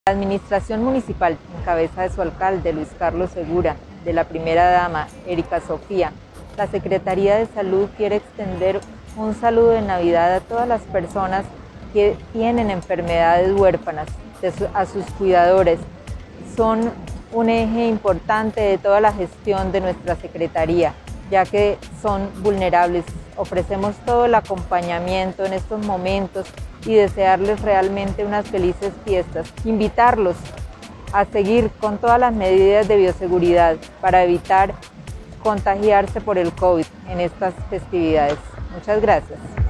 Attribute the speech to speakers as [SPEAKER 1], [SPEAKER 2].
[SPEAKER 1] La administración municipal, en cabeza de su alcalde Luis Carlos Segura, de la primera dama Erika Sofía, la Secretaría de Salud quiere extender un saludo de Navidad a todas las personas que tienen enfermedades huérfanas, a sus cuidadores. Son un eje importante de toda la gestión de nuestra Secretaría, ya que son vulnerables. Ofrecemos todo el acompañamiento en estos momentos y desearles realmente unas felices fiestas. Invitarlos a seguir con todas las medidas de bioseguridad para evitar contagiarse por el COVID en estas festividades. Muchas gracias.